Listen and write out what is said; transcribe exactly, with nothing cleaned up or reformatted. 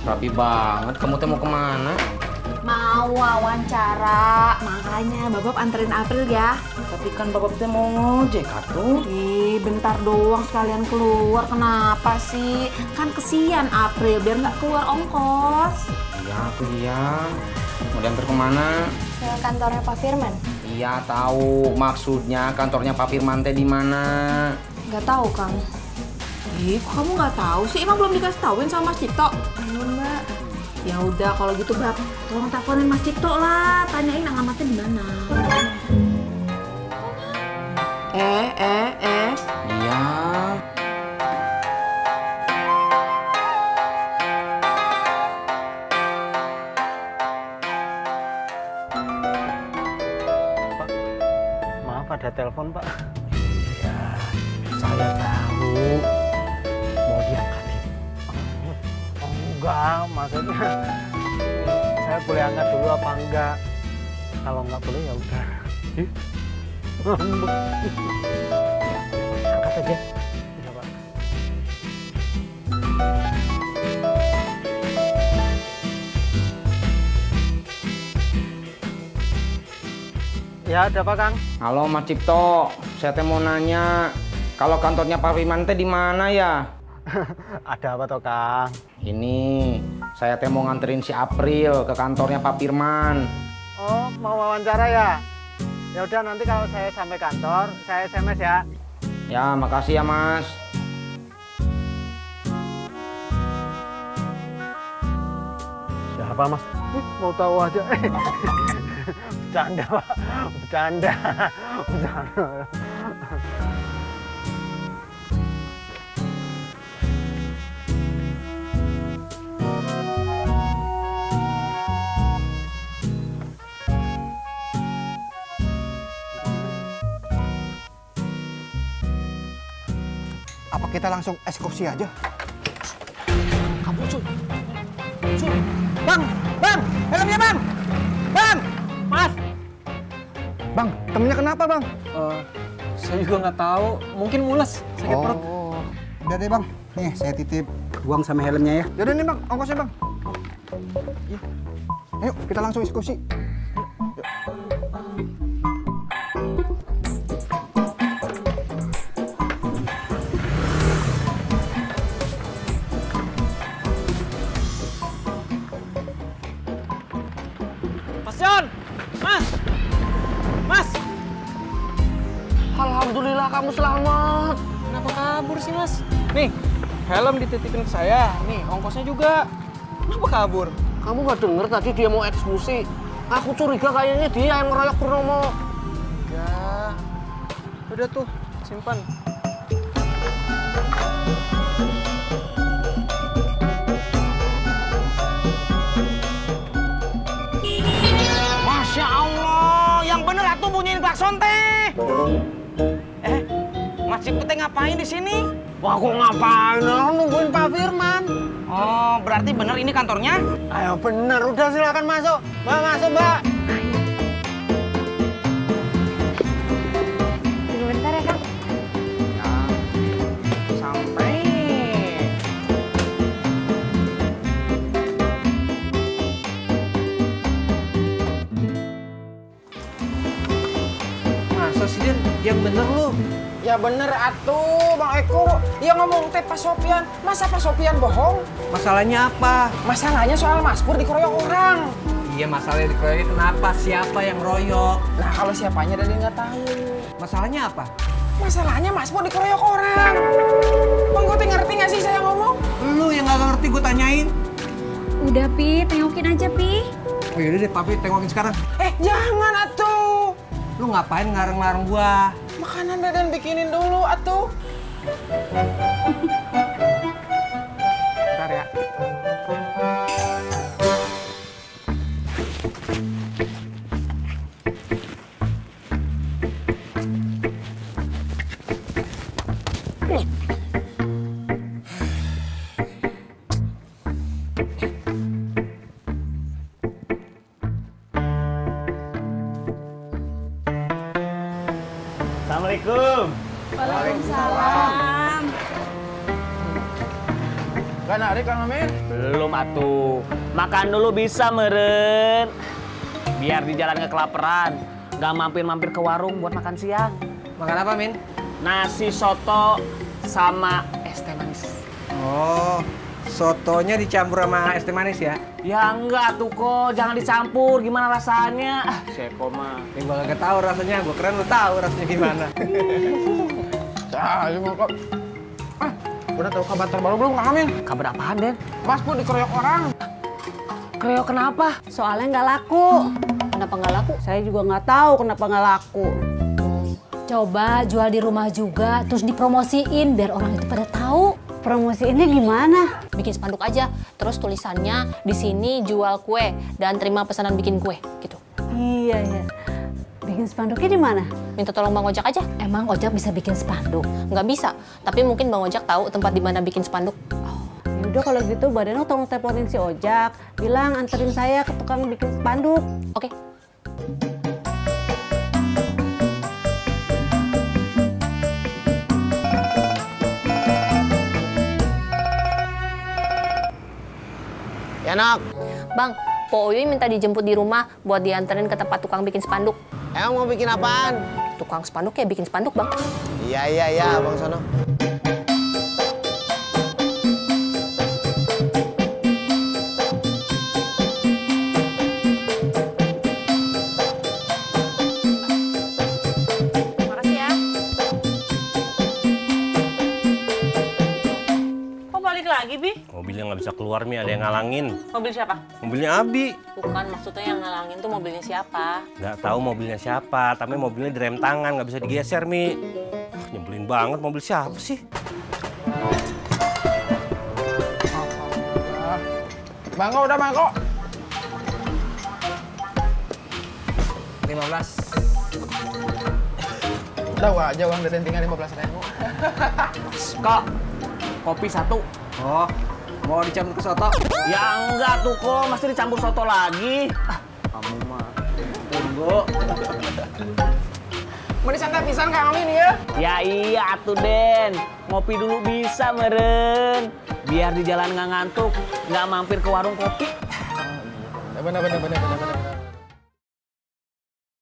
Rapi banget. Kamu teh mau kemana? Mau wawancara, makanya Babab anterin April ya. Tapi kan Babab teh mau ngojek atuh. Ih, bentar doang sekalian keluar. Kenapa sih? Kan kesian April, biar nggak keluar ongkos. Iya, tuh iya. Mau diantar kemana? Ke kantornya Pak Firman. Iya, tahu. Maksudnya kantornya Pak Firman teh di mana? Nggak tahu, Kang. Ih, kok kamu nggak tahu sih? Emang belum dikasih tauin sama Mas Cipto? Belum, Mbak. Ya udah kalau gitu Bab, tolong teleponin Mas Cipto lah, tanyain alamatnya di mana. Eh, eh, eh. Iya. Pak, maaf ada telepon, Pak. Iya, saya tahu mau diangkatin. Oh, enggak, maksudnya saya boleh angkat dulu apa enggak? Kalau enggak boleh ya udah. Ih, ngambek. Angkat aja. Iya, Pak. Ya, ada apa, Kang? Halo Mas Cipto, saya teh mau nanya, kalau kantornya Pak Firman teh di mana ya? Ada apa toh, Kang? Ini, saya teh mau nganterin si April ke kantornya Pak Firman. Oh, mau wawancara ya? Ya udah, nanti kalau saya sampai kantor, saya S M S ya. Ya, makasih ya Mas. Siapa, Mas? Uh, mau tahu aja. Bercanda, Pak. Bercanda. Bercanda. Apa kita langsung eksekusi aja? Kamu, Sul. Sul. Bang! Bang! Helmnya, Bang! Bang! Mas! Bang, temennya kenapa, Bang? Uh, saya juga nggak tahu. Mungkin mules, sakit oh, perut. Udah deh, Bang. Nih, saya titip uang sama helmnya ya. Yaudah nih, Bang. Ongkosnya, Bang. Iya. Ayo, kita langsung eksekusi. Mas John! Mas! Mas! Alhamdulillah kamu selamat. Kenapa kabur sih, Mas? Nih, helm dititipin ke saya. Nih, ongkosnya juga. Kenapa kabur? Kamu nggak denger tadi dia mau eksekusi? Aku curiga kayaknya dia yang ngeroyok Purnomo. Ya. Udah tuh, simpan. Masya Allah, yang bener atuh bunyiin klakson teh. Eh, Mas Cipto teh ngapain di sini? Wah, kok ngapain? Aku nungguin Pak Firman. Oh, berarti bener ini kantornya? Ayo bener, udah silakan masuk. Mbak, masuk, Mbak. Tunggu bentar ya, Kang. Ya, sampai. Masa sih, Din? Yang bener lu. Ya bener atuh Bang Eko, ya ngomong teh Pak Sopian, masa Pak Sopian bohong? Masalahnya apa? Masalahnya soal Mas Pur dikeroyok orang. Iya, masalahnya dikeroyok kenapa? Siapa yang royok? Nah kalau siapanya Dede nggak tahu. Masalahnya apa? Masalahnya Mas Pur dikeroyok orang. Bang Eko ngerti nggak sih saya ngomong? Lu yang nggak ngerti gue tanyain. Udah, Pi. Tengokin aja, Pi. Oh yaudah deh, Papi tengokin sekarang. Eh jangan atuh. Lu ngapain ngareng-ngareng gua? Makanan Deden bikinin dulu atuh. Bentar ya. Assalamualaikum. Waalaikumsalam. Gak narik Kang Amin? Belum atuh. Makan dulu bisa meren. Biar di jalan nggak kelaparan. Nggak mampir-mampir ke warung buat makan siang. Makan apa, Min? Nasi soto sama es teh manis. Oh, sotonya dicampur sama es teh manis ya? Ya enggak tuh kok, jangan dicampur. Gimana rasanya? Ah, Seko mah. Ya gua kagak tahu rasanya, gua keren lu tahu rasanya gimana. Cah, mau kok. Ah, udah tahu kabar terbaru belum Kang Amin? Kabar apaan, Den? Mas Pur dikeroyok orang. Kereok kenapa? Soalnya nggak laku. Kenapa nggak laku? Saya juga nggak tahu kenapa nggak laku. Coba jual di rumah juga, terus dipromosiin biar orang itu pada tahu. Promosi ini gimana? Bikin spanduk aja, terus tulisannya di sini jual kue dan terima pesanan bikin kue, gitu. Iya ya. Bikin spanduknya di mana? Minta tolong Bang Ojak aja. Emang Ojak bisa bikin spanduk? Nggak bisa, tapi mungkin Bang Ojak tahu tempat di mana bikin spanduk. Yaudah kalau gitu Mbak Deno tolong teleponin si Ojak. Bilang anterin saya ke tukang bikin spanduk. Oke. Enak. Bang, Po Uyuy minta dijemput di rumah buat dianterin ke tempat tukang bikin spanduk. Emang mau bikin apaan? Tukang spanduk ya bikin spanduk, Bang. Iya, iya, iya, Bang Sono. Makasih ya. Kok balik lagi, Bi? Mobilnya nggak bisa keluar, Mi. Ada yang ngalangin. Mobil siapa? Mobilnya Abi. Bukan, maksudnya yang ngalangin tuh mobilnya siapa? Nggak tahu mobilnya siapa, tapi mobilnya direm tangan, nggak bisa digeser, Mi. Ah, nyebelin banget, mobil siapa sih? Bangko udah Bangko. lima belas. Udah gua aja uang dari tinggal lima belas ribu. Kok, kopi satu. Oh, mau dicampur ke soto? Ya enggak tuh kok, masih dicampur soto lagi. Ah, kamu mah. Tunggu. Mau disantai pisan Kang Amin ya? Ya iya atuh, Den. Ngopi dulu bisa meren. Biar di jalan nggak ngantuk, nggak mampir ke warung kopi. Bener, bener, bener, bener, bener.